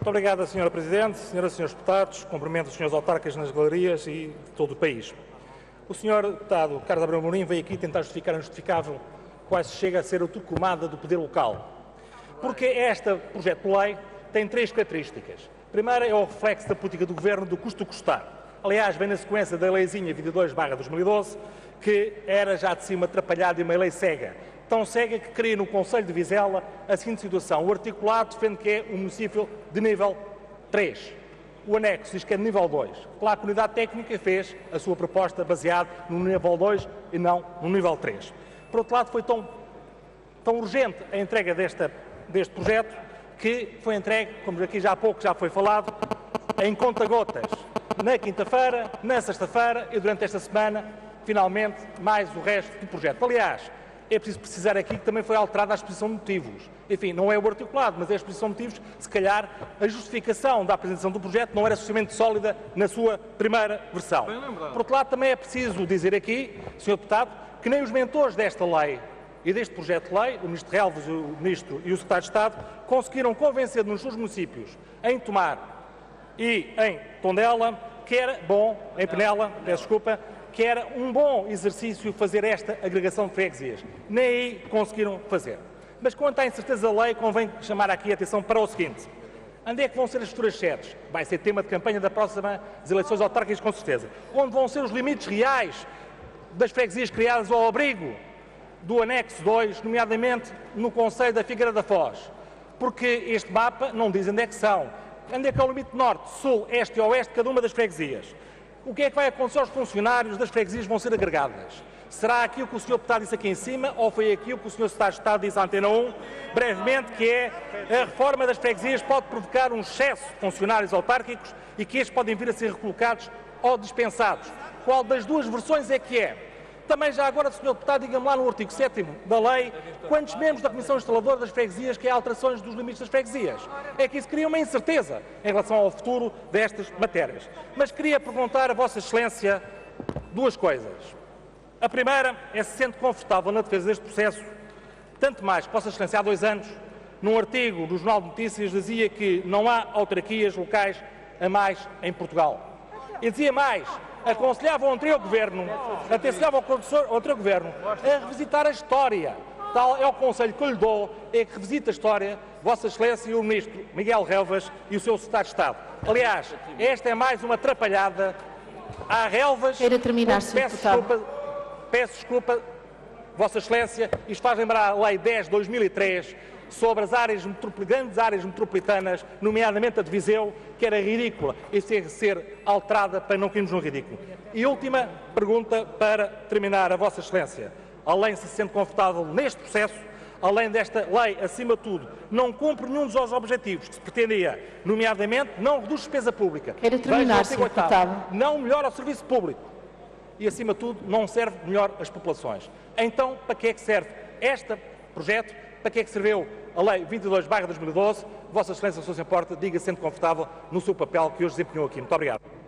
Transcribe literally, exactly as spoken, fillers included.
Muito obrigado, senhora Presidente, senhoras e senhores deputados, cumprimento os senhores autarcas nas galerias e de todo o país. O senhor deputado Carlos Abreu Amorim veio aqui tentar justificar o injustificável, quase chega a ser a tomada do poder local. Porque este projeto de lei tem três características. A primeira é o reflexo da política do Governo do custo-custar. Aliás, vem na sequência da leizinha vinte e dois barra dois mil e doze, que era já de cima atrapalhada e uma lei cega. Tão cega que cria no Conselho de Vizela a seguinte situação. O articulado defende que é um município de nível três. O anexo diz que é de nível dois. Claro que a unidade técnica fez a sua proposta baseada no nível dois e não no nível três. Por outro lado, foi tão, tão urgente a entrega desta, deste projeto que foi entregue, como aqui já há pouco já foi falado, em conta-gotas. Na quinta-feira, na sexta-feira e durante esta semana, finalmente, mais o resto do projeto. Aliás, é preciso precisar aqui que também foi alterada a exposição de motivos. Enfim, não é o articulado, mas é a exposição de motivos. Se calhar, a justificação da apresentação do projeto não era suficientemente sólida na sua primeira versão. Por outro lado, também é preciso dizer aqui, senhor Deputado, que nem os mentores desta lei e deste projeto de lei, o Ministro Relvas, o Ministro e o Secretário de Estado, conseguiram convencer nos seus municípios, em Tomar e em Tondela, que era bom, em Penela, peço desculpa, que era um bom exercício fazer esta agregação de freguesias. Nem aí conseguiram fazer. Mas quanto à incerteza da lei, convém chamar aqui a atenção para o seguinte. Onde é que vão ser as futuras sedes? Vai ser tema de campanha das próximas eleições autárquicas, com certeza. Onde vão ser os limites reais das freguesias criadas ao abrigo do anexo dois, nomeadamente no Conselho da Figueira da Foz? Porque este mapa não diz onde é que são. Onde é que é o limite norte, sul, este e oeste de cada uma das freguesias? O que é que vai acontecer aos funcionários das freguesias vão ser agregadas? Será aquilo que o senhor Deputado disse aqui em cima ou foi aquilo que o senhor Secretário de Estado disse à Antena um, brevemente, que é a reforma das freguesias pode provocar um excesso de funcionários autárquicos e que estes podem vir a ser recolocados ou dispensados? Qual das duas versões é que é? Também já agora, senhor Deputado, diga-me lá no artigo sétimo da lei quantos membros da Comissão Instaladora das Freguesias que há alterações dos limites das freguesias. É que isso cria uma incerteza em relação ao futuro destas matérias. Mas queria perguntar a Vossa Excelência duas coisas. A primeira é se sente confortável na defesa deste processo, tanto mais que Vossa Excelência há dois anos, num artigo do Jornal de Notícias, dizia que não há autarquias locais a mais em Portugal. E dizia mais, aconselhava o anterior Governo, aconselhava o anterior Governo a revisitar a história. Tal é o conselho que eu lhe dou, é que revisite a história, Vossa Excelência e o Ministro Miguel Relvas e o seu Secretário de Estado. Aliás, esta é mais uma atrapalhada à Relvas. Queira terminar, senhor Deputado. Desculpa, peço desculpa, Vossa Excelência, isto faz lembrar a Lei dez de dois mil e três, sobre as áreas grandes áreas metropolitanas, nomeadamente a de Viseu, que era ridícula e tem que ser alterada para não cairmos no ridículo. E última pergunta para terminar, a Vossa Excelência. Além de se sente confortável neste processo, além desta lei, acima de tudo, não cumpre nenhum dos objetivos que se pretendia, nomeadamente não reduz despesa pública. Quero terminar, senhor Deputado. Não melhora o serviço público e, acima de tudo, não serve melhor as populações. Então, para que é que serve este projeto? Para que é que serviu a Lei vinte e dois barra dois mil e doze? Vossa Excelência, se não se importa, diga-se sendo confortável no seu papel que hoje desempenhou aqui. Muito obrigado.